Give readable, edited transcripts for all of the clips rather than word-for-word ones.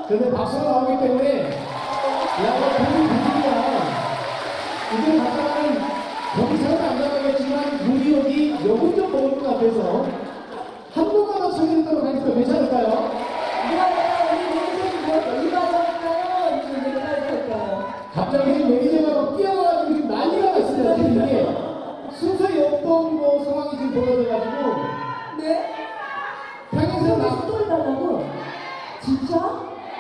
근데 박수가 나오기 때문에 야, 너 돈이 부족이야. 이제 갔다가는 경찰은 안 나가겠지만 우리 여기 요금 좀 먹을 것 같아서 한 번만 더 소개해드리도록 하겠습니다. 괜찮을까요? 갑자기 매니저가 막 뛰어가지고 지금 난리가 났습니다. 지금 이게 순서였던 뭐 상황이 지금 벌어져가지고. 네? 평양에서 나 또 해달라고? 진짜?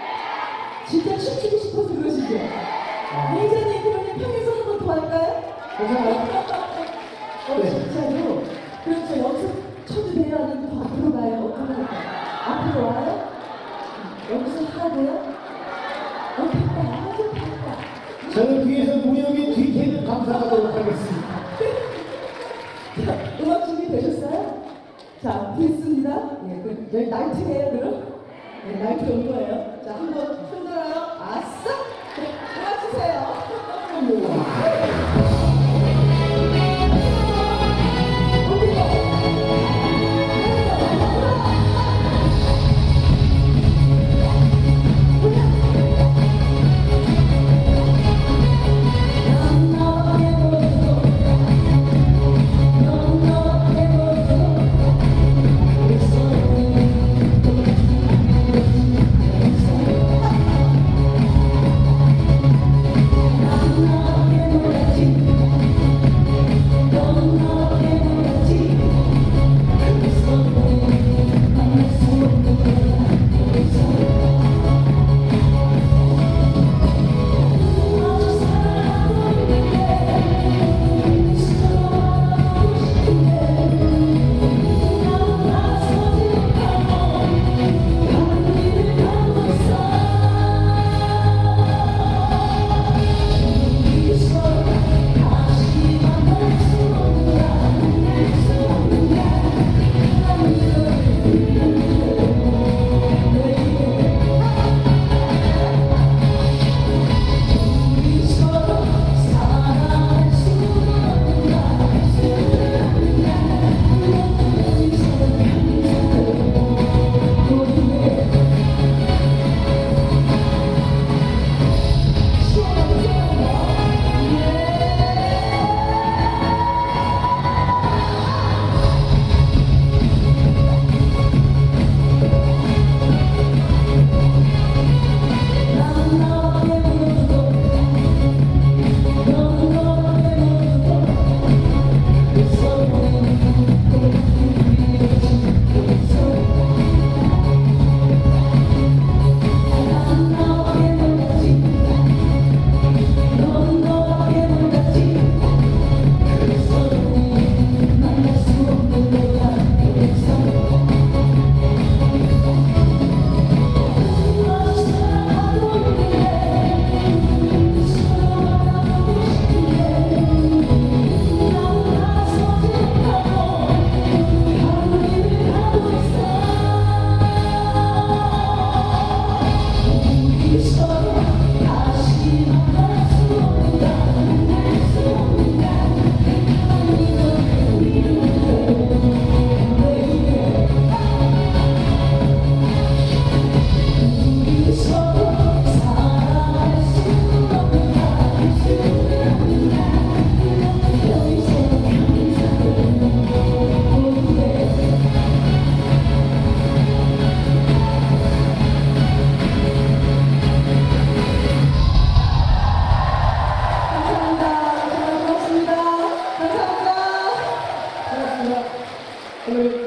진짜 춤추고 싶어서 그러시죠? 매니저님 그러면 평에서 한 번 더 할까요? 괜찮아요? 네. 진짜로? 그럼 저 여기서 쳐도 돼요? 아니면 더 앞으로 가요? 어떻게 할까요? 앞으로 와요? 여기서 하고요? 됐다. 아주 됐다. 저는 뒤에서 무역의 뒤태를 감사하도록 하겠습니다. 자, 음악 준비되셨어요? 자, 됐습니다. 예, 그럼 여기 나이트예요, 그럼? 네, 나이트 온 거예요. 자, 한번 흔들어요. 아싸! 네, 음악 주세요.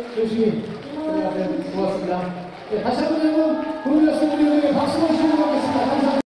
열심히 고맙습니다. 네, 다시 한번 여러분, 고맙습니다. 우리 박수 주시면 고맙겠습니다.